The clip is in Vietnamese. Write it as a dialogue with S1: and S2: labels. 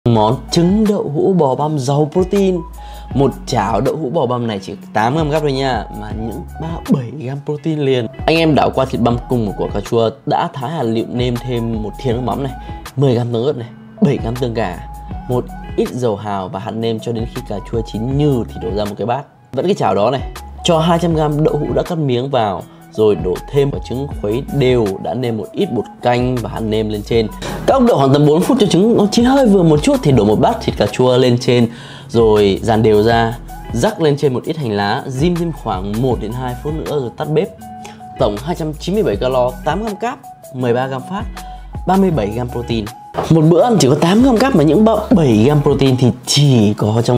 S1: Món trứng đậu hũ bò băm giàu protein. Một chảo đậu hũ bò băm này chỉ 8 g thôi nha, mà những 7 g protein liền. Anh em đảo qua thịt băm cùng một quả cà chua đã thái hạt lựu, nêm thêm một thìa nước mắm này, 10 g tương ớt này, 7 g tương gà, một ít dầu hào và hạt nêm cho đến khi cà chua chín nhừ thì đổ ra một cái bát. Vẫn cái chảo đó này, cho 200 g đậu hũ đã cắt miếng vào, rồi đổ thêm quả trứng khuấy đều, đã nêm một ít bột canh và hạt nêm lên trên. Các ốc đậu khoảng tầm 4 phút cho trứng nó chín hơi vừa một chút thì đổ một bát thịt cà chua lên trên, rồi dàn đều ra, rắc lên trên một ít hành lá, rim thêm khoảng 1 đến 2 phút nữa rồi tắt bếp. Tổng 297 calo, 8 g carb, 13 g fat, 37 g protein. Một bữa ăn chỉ có 8 g carb mà những 7 g protein thì chỉ có trong